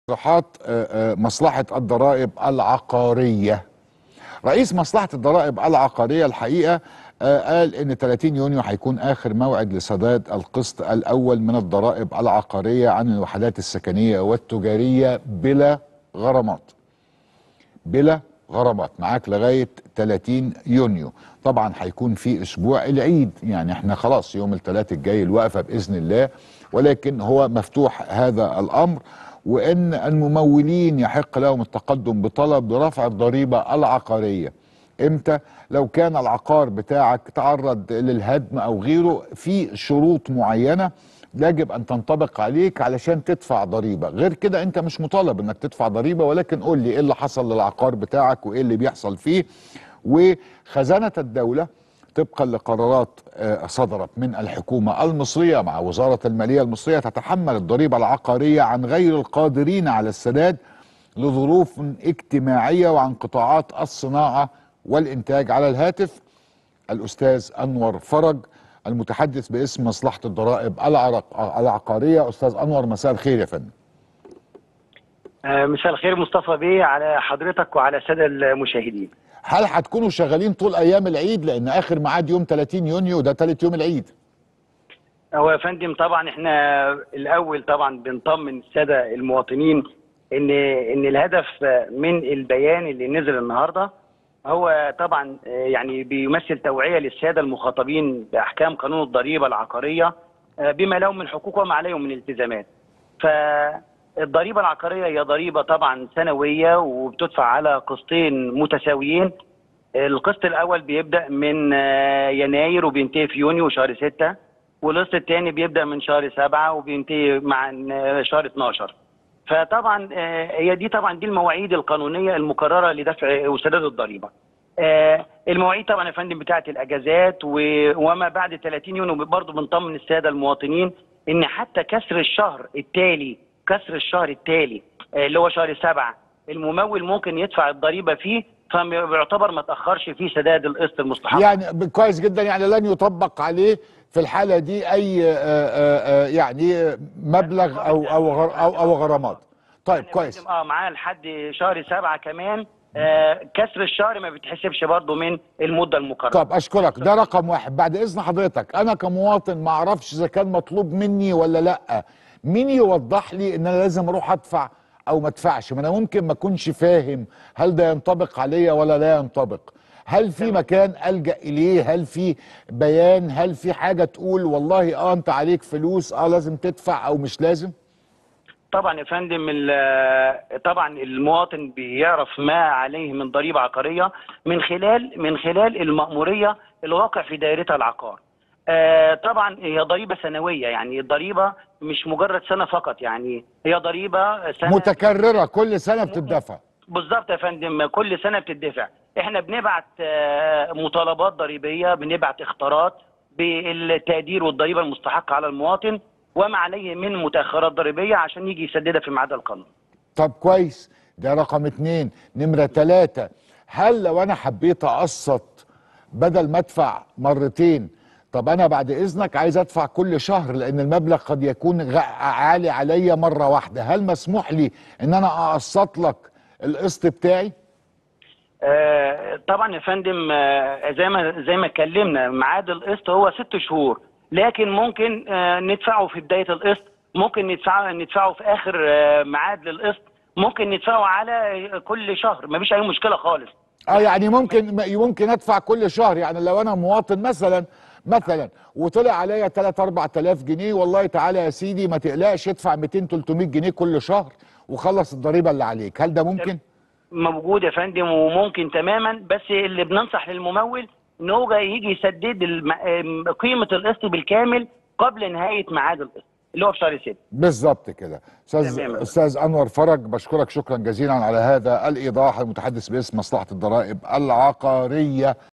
تصريحات مصلحة الضرائب العقارية. رئيس مصلحة الضرائب العقارية الحقيقة قال إن 30 يونيو هيكون آخر موعد لسداد القسط الأول من الضرائب العقارية عن الوحدات السكنية والتجارية بلا غرامات. بلا غرامات، معاك لغاية 30 يونيو. طبعا هيكون في أسبوع العيد، يعني احنا خلاص يوم الثلاث الجاي الوقفة بإذن الله، ولكن هو مفتوح هذا الأمر، وإن الممولين يحق لهم التقدم بطلب لرفع الضريبة العقارية. امتى؟ لو كان العقار بتاعك تعرض للهدم أو غيره، في شروط معينة يجب ان تنطبق عليك علشان تدفع ضريبة. غير كده انت مش مطالب انك تدفع ضريبة، ولكن قول لي ايه اللي حصل للعقار بتاعك وايه اللي بيحصل فيه. وخزانة الدولة طبقا لقرارات صدرت من الحكومة المصرية مع وزارة المالية المصرية تتحمل الضريبة العقارية عن غير القادرين على السداد لظروف اجتماعية وعن قطاعات الصناعة والإنتاج. على الهاتف الأستاذ أنور فرج المتحدث باسم مصلحة الضرائب العقارية. أستاذ أنور، مساء الخير يا فندم. مساء الخير مصطفى بيه، على حضرتك وعلى السادة المشاهدين. هل هتكونوا شغالين طول أيام العيد؟ لأن آخر ميعاد يوم 30 يونيو ده ثالث يوم العيد. هو يا فندم طبعا احنا الأول طبعا بنطمن السادة المواطنين إن الهدف من البيان اللي نزل النهارده هو طبعا يعني بيمثل توعية للسادة المخاطبين بأحكام قانون الضريبة العقارية بما لهم من حقوق وما عليهم من التزامات. فالضريبة العقارية هي ضريبة طبعا سنوية وبتدفع على قسطين متساويين. القسط الأول بيبدأ من يناير وبينتهي في يونيو وشهر 6، والقسط الثاني بيبدأ من شهر 7 وبينتهي مع شهر 12. فطبعا هي دي طبعا دي المواعيد القانونيه المقرره لدفع وسداد الضريبه. المواعيد طبعا يا فندم بتاعه الاجازات وما بعد 30 يونيو برضه بنطمن الساده المواطنين ان حتى كسر الشهر التالي اللي هو شهر 7 الممول ممكن يدفع الضريبه فيه، فبيعتبر ما تاخرش فيه سداد القسط المستحق. يعني كويس جدا، يعني لن يطبق عليه في الحالة دي أي يعني مبلغ أو غرامات. طيب كويس. معاه لحد شهر 7 كمان. كسر الشهر ما بيتحسبش برضه من المدة المقررة. طب أشكرك، ده رقم واحد. بعد إذن حضرتك، أنا كمواطن ما أعرفش إذا كان مطلوب مني ولا لأ. مين يوضح لي إن أنا لازم أروح أدفع أو ما أدفعش؟ ما أنا ممكن ما أكونش فاهم هل ده ينطبق عليا ولا لا ينطبق. هل في مكان ألجأ إليه؟ هل في بيان؟ هل في حاجة تقول والله أنت عليك فلوس لازم تدفع أو مش لازم؟ طبعا يا فندم طبعا المواطن بيعرف ما عليه من ضريبة عقارية من خلال المأمورية الواقع في دائرتها العقار. طبعا هي ضريبة سنوية، يعني الضريبة مش مجرد سنة فقط، يعني هي ضريبة سنة متكررة كل سنة بتدفع. بالظبط يا فندم، كل سنة بتدفع. احنا بنبعت مطالبات ضريبية، بنبعت اختارات بالتقدير والضريبة المستحقة على المواطن وما عليه من متأخرات ضريبية عشان يجي يسددها في ميعاد القانون. طب كويس، ده رقم 2. نمرة 3، هل لو أنا حبيت أقسط بدل ما أدفع مرتين، طب أنا بعد إذنك عايز أدفع كل شهر لأن المبلغ قد يكون عالي عليا مرة واحدة، هل مسموح لي إن أنا أقسط لك القسط بتاعي؟ طبعا يا فندم، زي ما اتكلمنا ميعاد القسط هو 6 شهور، لكن ممكن ندفعه في بداية القسط، ممكن ندفعه في آخر ميعاد للقسط، ممكن ندفعه على كل شهر، مفيش أي مشكلة خالص. يعني ممكن أدفع كل شهر. يعني لو أنا مواطن مثلا وطلع عليا 3 4000 جنيه، والله تعالى يا سيدي ما تقلقش ادفع 200 300 جنيه كل شهر وخلص الضريبة اللي عليك، هل ده ممكن؟ موجود يا فندم وممكن تماما، بس اللي بننصح للممول ان هو يجي يسدد قيمه القسط بالكامل قبل نهايه ميعاد القسط اللي هو في شهر 6. بالظبط كده. استاذ انور فرج، بشكرك شكرا جزيلا على هذا الايضاح، المتحدث باسم مصلحه الضرائب العقاريه.